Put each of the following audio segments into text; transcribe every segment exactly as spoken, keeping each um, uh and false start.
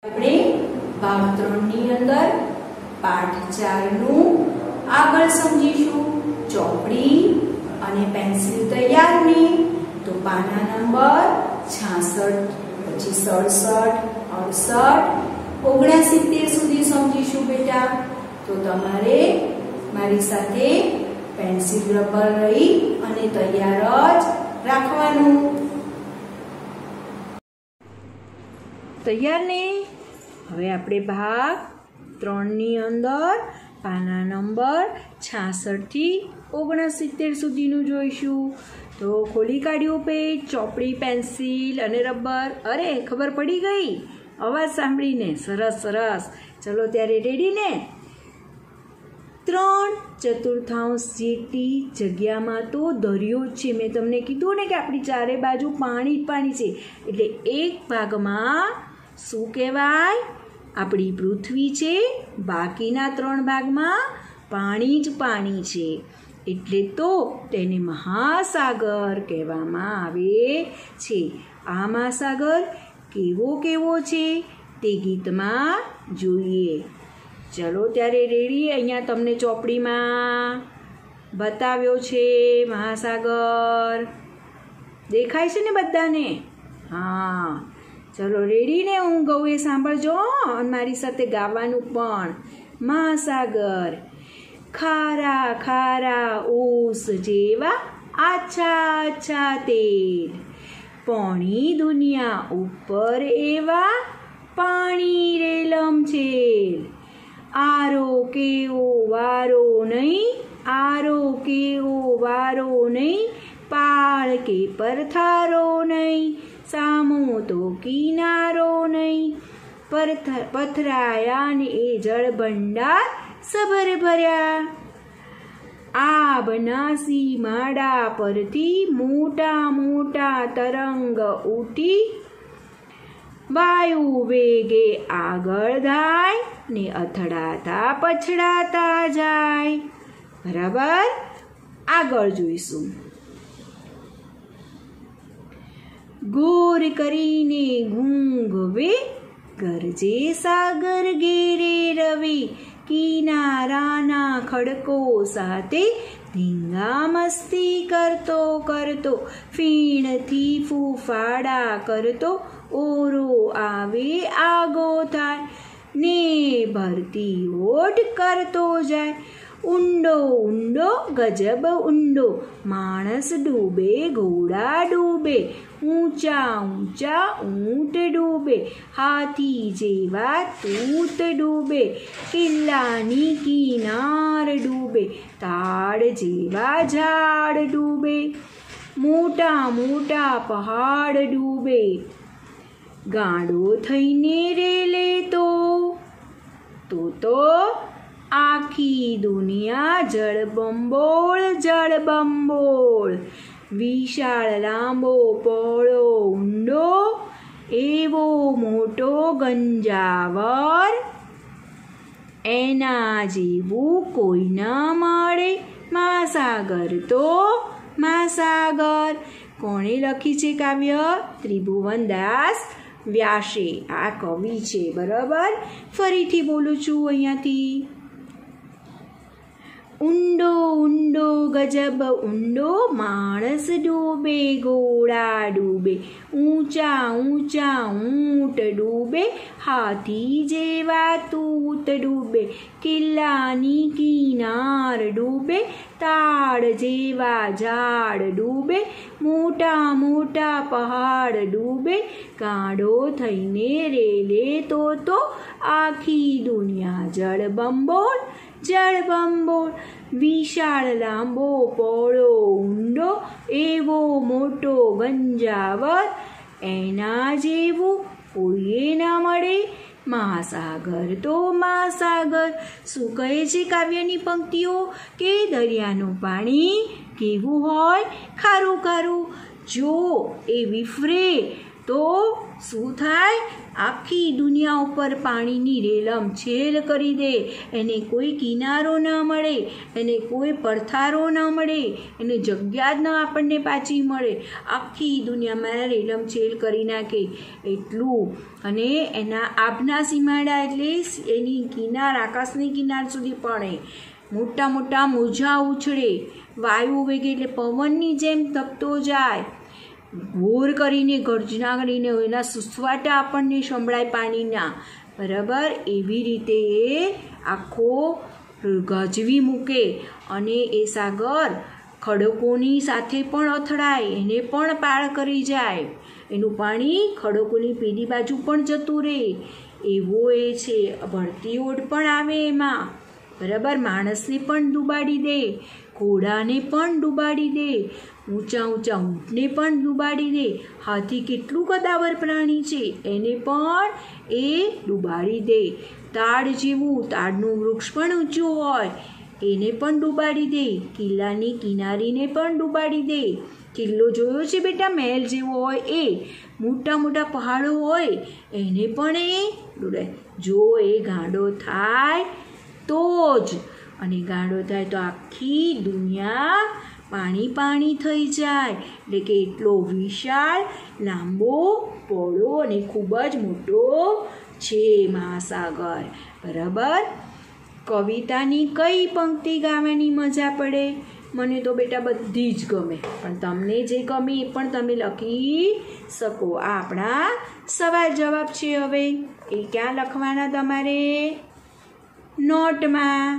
આપણે ભાગ ત્રણ ની અંદર પાઠ ચાર નું આગળ સમજીશું. ચોપડી અને પેન્સિલ તૈયાર ને તો પાના નંબર છાસઠ, પછી સડસઠ, અડસઠ, ઓગણસિત્તેર સુધી સમજીશું બેટા. તો તમારે મારી સાથે પેન્સિલ રબર લઈ અને તૈયાર જ રાખવાનું. તૈયાર ને? હવે આપણે ભાગ ત્રણ ની અંદર પાના નંબર છાસઠ થી ઓગણસિત્તેર સુધીનું જોઈશું. તો ખોલી કાઢ્યું પેજ, ચોપડી, પેન્સિલ અને રબર. અરે ખબર પડી ગઈ અવાજ સાંભળીને? સરસ સરસ. ચલો ત્યારે રેડી ને? ત્રણ ચતુર્થાંશ જેટલી જગ્યામાં તો દરિયો છે. મેં તમને કીધું ને કે આપણી ચારે બાજુ પાણી જ પાણી છે. એટલે એક ભાગમાં શું કહેવાય? આપણી પૃથ્વી છે. બાકીના ત્રણ ભાગમાં પાણી જ પાણી છે. એટલે તો તેને મહાસાગર કહેવામાં આવે છે. આ મહાસાગર કેવો કેવો છે તે ગીતમાં જોઈએ. ચલો ત્યારે રેડી? અહીંયા તમને ચોપડીમાં બતાવ્યો છે મહાસાગર. દેખાય છે ને બધાને? હા ચલો રેડી ને? હું ગઉં એ સાંભળજો અને મારી સાથે ગાવાનું પણ. મહાસાગર ખારા ખારા ઓસ જેવા આછા આછા તેલ, પોણી દુનિયા ઉપર એવા પાણી રેલમ છે. આરો કેવો વારો નહીં, આરો કેવો વારો નહીં, પાળ કે પરથારો નહીં, સામો તો કિનારો નહીં. પથરાયા ને એ જળ ભંડાર સબર ભર્યા. આ બનાસી માડા પરથી મોટા મોટા તરંગ ઉઠી વાયુ વેગે આગળ થાય ને અથડાતા પછડાતા જાય. બરાબર? આગળ જોઈશું. ગોર કરીને ઘૂંઘવે ગરજે સાગર ઘેરે રવિ, કિનારાના ખડકો સાથે ધીંગા મસ્તી કરતો કરતો, ફીણથી ફૂફાડા કરતો ઓરો આવે આગો થાય ને ભરતી ઓઢ કરતો જાય. ઊંડો ઊંડો ગજબ ઊંડો, માણસ ડૂબે ઘોડા ડૂબે, ઊંચા ઊંચા ઊંટ ડૂબે, હાથી જેવા તૂત ડૂબે, કિલ્લાની કિનાર ડૂબે, તાડ જેવા ઝાડ ડૂબે, મોટા મોટા પહાડ ડૂબે. ગાંડો થઈને રેલે તો તો તો આખી દુનિયા જળબંબોળ જળબંબોળ. વિશાળ લાંબો પહોળો ઊંડો એવો મોટો ગંજાવર, એના જેવું કોઈ ન મળે. મહાસાગર તો મહાસાગર. કોણે લખી છે કાવ્ય? ત્રિભુવનદાસ વ્યાસે. આ કવિ છે. બરાબર? ફરીથી બોલું છું અહીંયાથી. ઊંડો ઊંડો ગજબ ઊંડો, માણસ ડૂબે ઘોડા ડૂબે, ઊંચા ઊંચા ઊંટ ડૂબે, હાથી જેવા તૂત ડૂબે, કિલ્લાની કિનાર ડૂબે, તાડ જેવા ઝાડ ડૂબે, મોટા મોટા પહાડ ડૂબે. ગાંડો થઈને રેલે તો તો આખી દુનિયા જળબંબોળ જળબંબોળ. વિશાળ લાંબો પહોળો ઊંડો એવો મોટો ગંજાવર, એના જેવું કોઈએ ના મળે. મહાસાગર તો મહાસાગર. શું કહે છે કાવ્યની પંક્તિઓ? કે દરિયાનું પાણી કેવું હોય? ખારું ખારું. જો એ વિફરે તો શું થાય? આખી દુનિયા ઉપર પાણીની રેલમ છેલ કરી દે. એને કોઈ કિનારો ન મળે, એને કોઈ પડથારો ન મળે, એને જગ્યા જ ન આપણને પાછી મળે. આખી દુનિયામાં રેલમ છેલ કરી નાખે એટલું. અને એના આભના સીમાડા એટલે એની કિનાર આકાશની કિનાર સુધી પડે. મોટા મોટા મોજા ઉછળે, વાયુ વેગે એટલે પવનની જેમ તપતો જાય. ઘોર કરીને ગર્જના કરીને એના સુસવાટા આપણને સંભળાય પાણીના. બરાબર, એવી રીતે એ આખો ગજવી મૂકે. અને એ સાગર ખડકોની સાથે પણ અથડાય, એને પણ પાર કરી જાય. એનું પાણી ખડકોની પેલી બાજુ પણ જતું રહે. એવો એ છે. ભરતી ઓટ પણ આવે એમાં. બરાબર, માણસને પણ ડૂબાડી દે, ઘોડાને પણ ડૂબાડી દે, ઊંચા ઊંચા ઊંટને પણ ડૂબાડી દે. હાથી કેટલું કદાવર પ્રાણી છે, એને પણ એ ડૂબાડી દે. તાડ જેવું, તાડનું વૃક્ષ પણ ઊંચું હોય, એને પણ ડૂબાડી દે. કિલ્લાની કિનારીને પણ ડૂબાડી દે. કિલ્લો જોયો છે બેટા? મહેલ જેવો હોય એ. મોટા મોટા પહાડો હોય એને પણ એ ડૂબાડે. જો એ ગાંડો થાય તો જ, અને ગાંડો થાય તો આખી દુનિયા પાણી પાણી થઈ જાય. એટલે કે એટલો વિશાળ, લાંબો, પહોળો અને ખૂબ જ મોટો છે મહાસાગર. બરાબર, કવિતાની કઈ પંક્તિ ગાવાની મજા પડે? મને તો બેટા બધી જ ગમે, પણ તમને જે ગમે એ પણ તમે લખી શકો. આ આપણા સવાલ જવાબ છે. હવે એ ક્યાં લખવાના તમારે? નોટમાં.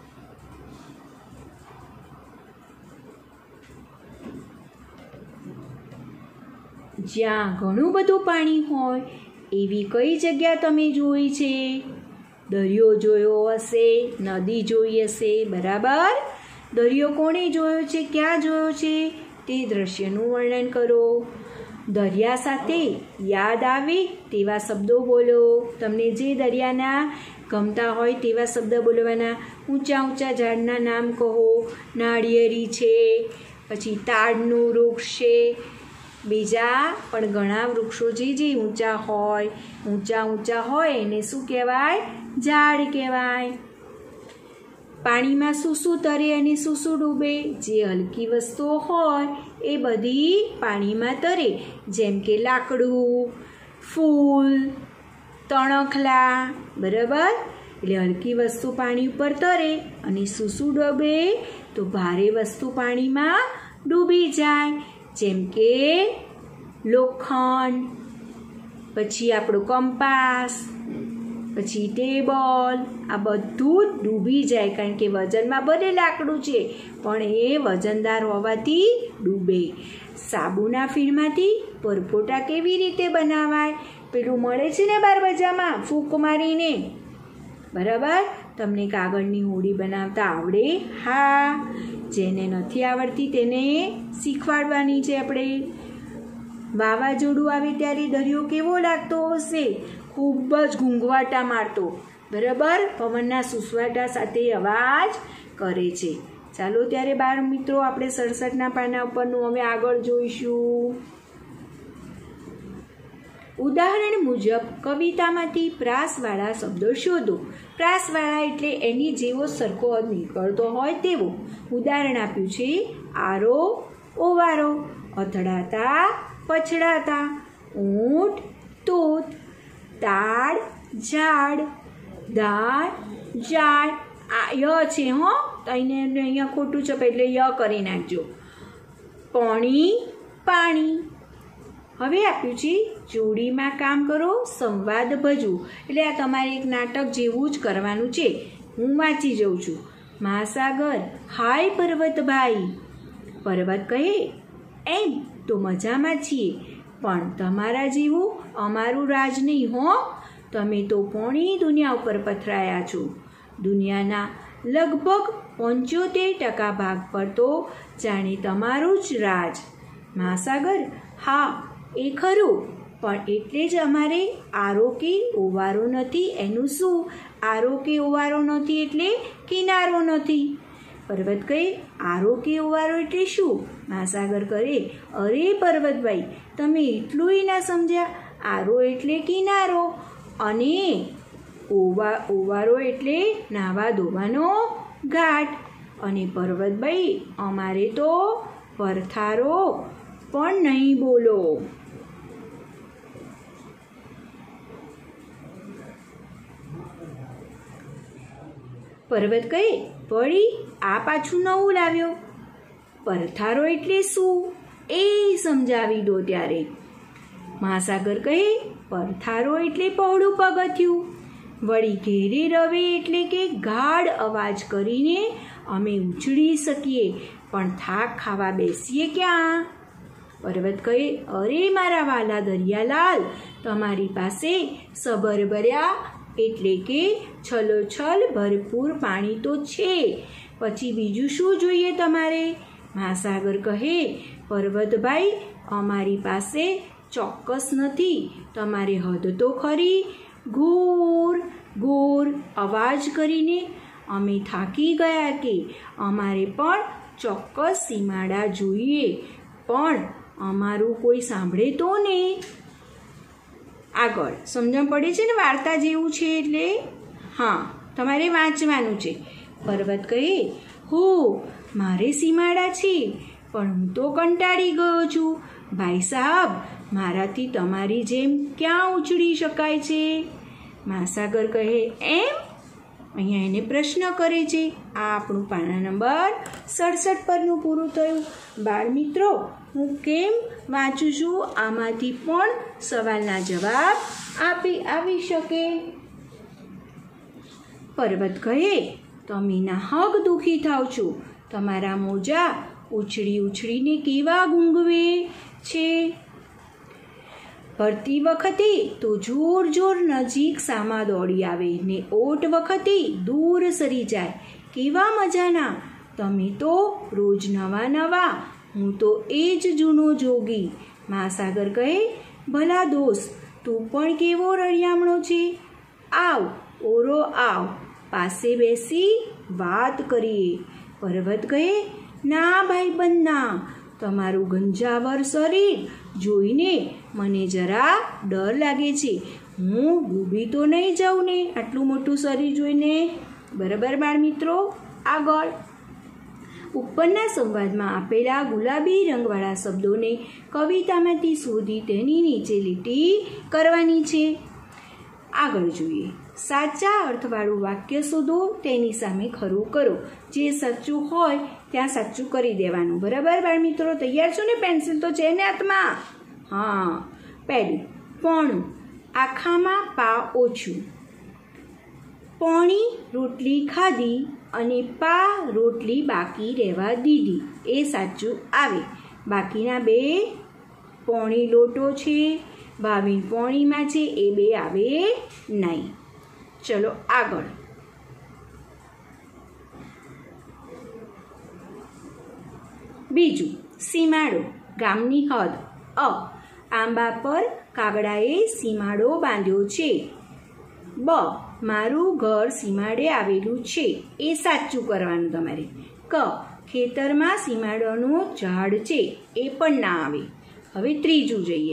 જ્યાં ઘણું બધું પાણી હોય એવી કઈ જગ્યા તમે જોઈ છે? દરિયો જોયો હશે, નદી જોઈ હશે. બરાબર, દરિયો કોણે જોયો છે, ક્યાં જોયો છે તે દ્રશ્યનું વર્ણન કરો. દરિયા સાથે યાદ આવે તેવા શબ્દો બોલો. તમને જે દરિયાના ગમતા હોય તેવા શબ્દ બોલવાના. ઊંચા ઊંચા ઝાડના નામ કહો. નાળિયેરી છે, પછી તાડનું વૃક્ષ છે, બીજા પણ ઘણા વૃક્ષો જે જે ઊંચા હોય, ઊંચા ઊંચા હોય એને શું કહેવાય? ઝાડ કહેવાય. પાણીમાં શું શું તરે અને શું શું ડૂબે? જે હલકી વસ્તુઓ હોય એ બધી પાણીમાં તરે. જેમ કે લાકડું, ફૂલ, તણખલા. બરાબર, એટલે હલકી વસ્તુ પાણી ઉપર તરે. અને શું શું ડૂબે? તો ભારે વસ્તુ પાણીમાં ડૂબી જાય. જેમ કે લોખંડ, પછી આપણું કંપાસ, પછી ટેબલ. આ બધું જ ડૂબી જાય, કારણ કે વજનમાં ભલે લાકડું છે પણ એ વજનદાર હોવાથી ડૂબે. સાબુના ફીણમાંથી પરપોટા કેવી રીતે બનાવાય? પેલું મળે છે ને બાર બજારમાં, ફૂંક મારીને. બરાબર, તમને કાગળની હોડી બનાવતા આવડે? હા. જેને નથી આવડતી તેને શીખવાડવાની છે આપણે. વાવાઝોડું આવે ત્યારે દરિયો કેવો લાગતો હશે? ખૂબ જ ઘૂંઘવાટા મારતો. બરાબર, પવનના સુસવાટા સાથે અવાજ કરે છે. ચાલો ત્યારે બાળ મિત્રો, આપણે સડસઠના પાના ઉપરનું હવે આગળ જોઈશું. ઉદાહરણ મુજબ કવિતામાંથી પ્રાસવાળા શબ્દો શોધો. પ્રાસવાળા એટલે એની જેવો સરખો નીકળતો હોય તેવો. ઉદાહરણ આપ્યું છે આરો, ઓવારો, અથડાતા, પછડાતા, ઊંટ, તોત, તાડ, ઝાડ, દાળ, ઝાડ. આ ય છે હો, તો અહીંયા અહીંયા ખોટું છે એટલે ય કરી નાખજો. પાણી, પાણી. હવે આપ્યું છે જોડીમાં કામ કરો, સંવાદ ભજવું. એટલે આ તમારે એક નાટક જેવું જ કરવાનું છે. હું વાંચી જાઉં છું. મહાસાગર, હાય પર્વતભાઈ. પર્વત કહે, એમ તો મજામાં છીએ, પણ તમારા જેવું અમારું રાજ નહીં હો. તમે તો પોણી દુનિયા ઉપર પથરાયા છો. દુનિયાના લગભગ પંચોતેર ટકા ભાગ પર તો જાણે તમારું જ રાજ. મહાસાગર, હા એ ખરું, પણ એટલે જ અમારે આરો કે ઓવારો નથી. એનું શું? આરો કે ઓવારો નથી એટલે કિનારો નથી. પર્વત કહે આરો કે ઓવારો એટલે શું? મહાસાગર કહે અરે પર્વતભાઈ, તમે એટલું ના સમજ્યા. આરો એટલે કિનારો અને ઓવા ઓવારો એટલે નાવા ધોવાનો ઘાટ. અને પર્વતભાઈ અમારે તો પરથારો પણ નહીં બોલો. પર્વત કહે વળી આ પાછું નવું લાવ્યો. પરથારો એટલે શું એ સમજાવી દો ત્યારે. મહાસાગર કહે પરથારો એટલે પહોળું પગથિયું. વળી ઘેરે રવે એટલે કે ગાઢ અવાજ કરીને અમે ઉછળી શકીએ, પણ થાક ખાવા બેસીએ ક્યાં? પર્વત કહે અરે મારા વાલા દરિયાલાલ, તમારી પાસે સબરબર્યા એટલે કે છલોછલ ભરપૂર પાણી તો છે, પછી બીજું શું જોઈએ તમારે? મહાસાગર કહે પર્વતભાઈ અમારી પાસે ચોક્કસ નથી, તમારે હદ તો ખરી. ઘોર ઘોર અવાજ કરીને અમે થાકી ગયા કે અમારે પણ ચોક્કસ સીમાડા જોઈએ, પણ અમારું કોઈ સાંભળે તો ને. આગળ સમજણ પડે છે ને, વાર્તા જેવું છે એટલે હા તમારે વાંચવાનું છે. પર્વત કહે હો મારે સીમાડા છે, પણ હું તો કંટાળી ગયો છું. ભાઈ સાહેબ મારાથી તમારી જેમ ક્યાં ઉછળી શકાય છે? મહાસાગર કહે એમ? અહીંયા એને પ્રશ્ન કરે છે. આ આપણું પાના નંબર સડસઠ પરનું પૂરું થયું. બાળ મિત્રો હું કેમ વાંચું છું, આમાંથી પણ સવાલના જવાબ આપી આવી શકે. પર્વત કહે તમે નાહક દુઃખી થાવ છો, તમારા મોજા ઉછળી ઉછળીને કેવા ગુંગવે છે. ભરતી વખતે તો જોર જોર નજીક સામા દોડી આવે ને ઓટ વખતે દૂર સરી જાય. કેવા મજાના, તમે તો રોજ નવા નવા, હું તો એ જ જૂનો જોગી. મહાસાગર કહે ભલા દોસ્ત તું પણ કેવો રળિયામણો છે, આવ ઓરો આવ, પાસે બેસી વાત કરીએ. પર્વત કહે ના ભાઈબંધ ના, તમારું ગંજાવર શરીર જોઈને મને જરા ડર લાગે છે. હું ડૂબી તો નહીં જાઉં ને આટલું મોટું શરીર જોઈને? બરાબર બાળ મિત્રો. આગળ ઉપરના સંવાદમાં આપેલા ગુલાબી રંગવાળા શબ્દોને કવિતામાંથી શોધી તેની નીચે લીટી કરવાની છે. આગળ જોઈએ. સાચા અર્થવાળું વાક્ય શોધો, તેની સામે ખરું કરો. જે સાચું હોય ત્યાં સાચું કરી દેવાનું. બરાબર બાળ મિત્રો? તૈયાર છો ને? પેન્સિલ તો છે ને હાથમાં? હા. પહેલું પોણું, આખામાં પા ઓછું. પોણી રોટલી ખાધી અને પા રોટલી બાકી રહેવા દીધી, એ સાચું આવે. બાકીના બે પોણી લોટો છે, ભાવિન પોણીમાં છે, એ બે આવે નહીં. ચલો આગળ. બીજું સીમાડો, ગામની હદ. અ આંબા પર કાગડાએ સીમાડો બાંધ્યો છે. બ મારું ઘર સીમાડે આવેલું છે, એ સાચું કરવાનું તમારે. ક ખેતરમાં સીમાડાનું ઝાડ છે, એ પણ ના આવે. હવે ત્રીજું જોઈએ.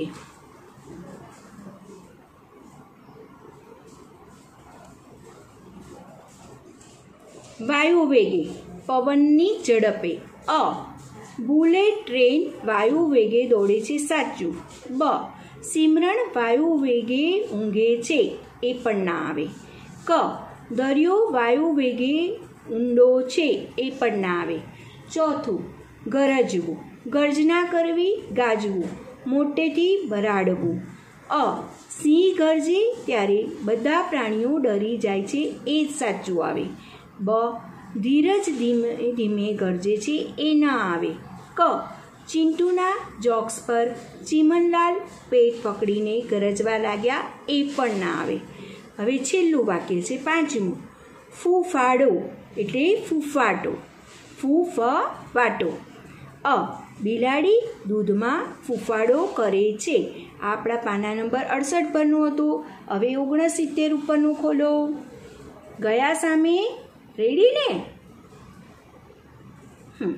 વાયુ વેગે, પવનની ઝડપે. અ બુલેટ ટ્રેન વાયુ વેગે દોડે છે, સાચું. બ સિમરણ વાયુ વેગે ઊંઘે છે, એ પણ ના આવે. ક દરિયો વાયુ વેગે ઊંડો છે, એ પણ ના આવે. ચોથું ગરજવું, ગર્જના કરવી, ગાજવું, મોટેથી બરાડવું. અ સિંહ ગરજે ત્યારે બધા પ્રાણીઓ ડરી જાય છે, એ જ સાચું આવે. બ ધીરજ ધીમે ધીમે ગરજે છે, એ ના આવે. ક ચિંટુના જોક્સ પર ચીમનલાલ પેટ પકડીને ગરજવા લાગ્યા, એ પણ ના આવે. હવે છેલ્લું વાક્ય છે પાંચમું. ફૂફાડો એટલે ફૂફાટો, ફૂફવાટો. અ બિલાડી દૂધમાં ફૂફાડો કરે છે. આપણા પાના નંબર અડસઠ પરનું હતું. હવે ઓગણસિત્તેર ઉપરનું ખોલો. ગયા સામે રેડી ને? હમ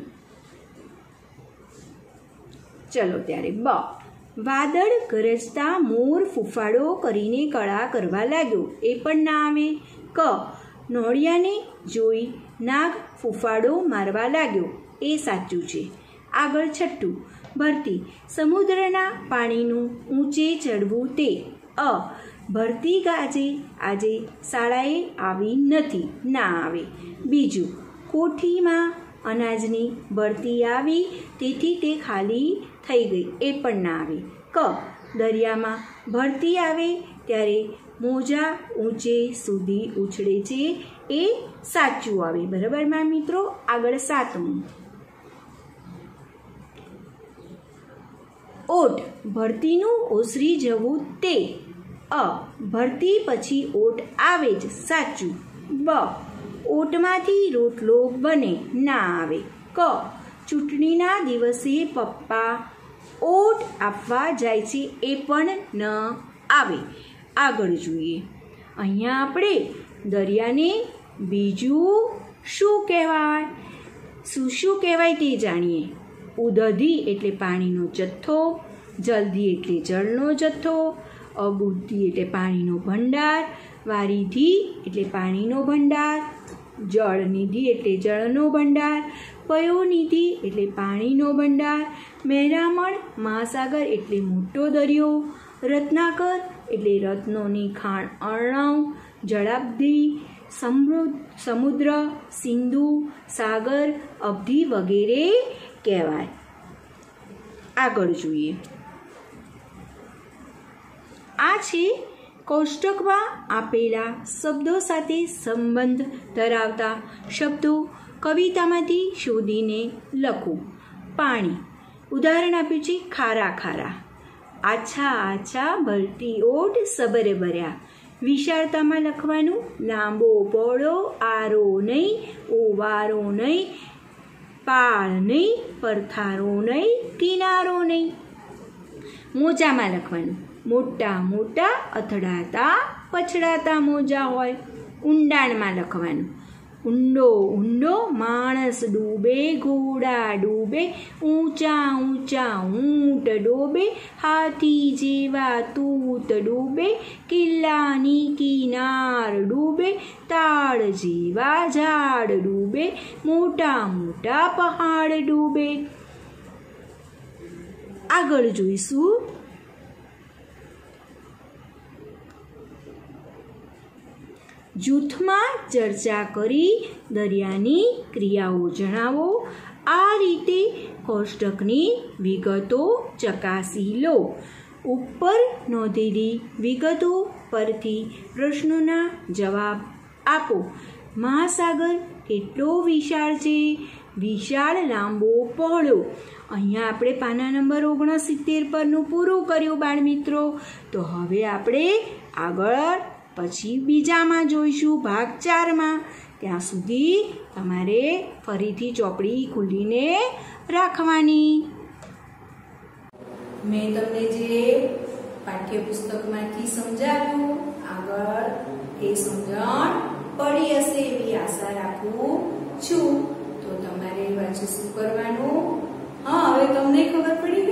ચલો ત્યારે બ વાદળ ગરજતા મોર ફૂફાડો કરીને કળા કરવા લાગ્યો, એ પણ ના આવે. ક નોળિયાને જોઈ નાગ ફૂફાડો મારવા લાગ્યો, એ સાચું છે. આગળ છઠ્ઠું ભરતી સમુદ્રના પાણીનું ઊંચે ચડવું તે. અ ભરતી ગાજે આજે શાળાએ આવી નથી, ના આવે. બીજું કોઠીમાં અનાજની ભરતી આવી તેથી તે ખાલી થઈ ગઈ, એ પણ ના આવે. ક દરિયામાં ભરતી આવે ત્યારે મોજા ઊંચે સુધી ઉછળે છે, એ સાચું આવે. બરાબર મારા મિત્રો. આગળ સાતમું ઓટ ભરતીનું ઓસરી જવું તે. અ ભરતી પછી ઓટ આવે જ, સાચું. બ ઓટમાંથી રોટલો બને, ના આવે. ક ચૂંટણીના દિવસે પપ્પા ઓટ આપવા જાય છે, એ પણ ન આવે. આગળ જોઈએ. અહીંયા આપણે દરિયાને બીજું શું કહેવાય, શું શું કહેવાય તે જાણીએ. ઉદધી એટલે પાણીનો જથ્થો, જલધી એટલે જળનો જથ્થો, અબુદ્ધિ એટલે પાણીનો ભંડાર, વારિધિ એટલે પાણીનો ભંડાર, જળનિધિ એટલે જળનો ભંડાર, પયોનિધિ એટલે પાણીનો ભંડાર, મહેરામણ મહાસાગર એટલે મોટો દરિયો, રત્નાકર એટલે રત્નોની ખાણ અર્ણવ, જળાબ્ધિ સમૃદ્ધ સમુદ્ર, સિંધુ સાગર, અબ્ધિ વગેરે કહેવાય. આગળ જોઈએ. આ છે કોષ્ટકમાં આપેલા શબ્દો સાથે સંબંધ ધરાવતા શબ્દો કવિતામાંથી શોધીને લખો. પાણી ઉદાહરણ આપ્યું છે ખારા ખારા. આછા આછા ભરતી ઓટ સબરે ભર્યા. વિશાળતામાં લખવાનું લાંબો પહોળો, આરો નહીં, ઓવારો નહીં, પાળ નહીં, પરથારો નહીં, કિનારો નહીં. મોજામાં લખવાનું મોટા મોટા અથડાતા પછડાતા મોજા હોય. ઊંડાણમાં લખવાનું ઊંડો ઊંડો માણસ ડૂબે, ઘોડા ડૂબે, ઊંચા ઊંચા ઊંટ ડૂબે, હાથી જેવા તૂત ડૂબે, કિલ્લાની કિનાર ડૂબે, તાડ જેવા ઝાડ ડૂબે, મોટા મોટા પહાડ ડૂબે. આગળ જોઈશું. જૂથમાં ચર્ચા કરી દરિયાની ક્રિયાઓ જણાવો. આ રીતે કોષ્ટકની વિગતો ચકાસી લો. ઉપર નોંધેલી વિગતો પરથી પ્રશ્નોના જવાબ આપો. મહાસાગર કેટલો વિશાળ છે? વિશાળ, લાંબો, પહોળો. અહીંયા આપણે પાના નંબર ઓગણસિત્તેર પરનું પૂરું કર્યું બાળ મિત્રો. તો હવે આપણે આગળ પછી બીજામાં જોઈશું, ભાગ ચારમાં. ત્યાં સુધી તમારે ફરીથી ચોપડી ખોલીને રાખવાની. મેં તમને જે પાઠ્યપુસ્તકમાંથી સમજાવ્યું આગળ એ સમજણ પડી હશે એવી આશા રાખું છું. તો તમારે પાછું શું કરવાનું? હા, હવે તમને ખબર પડી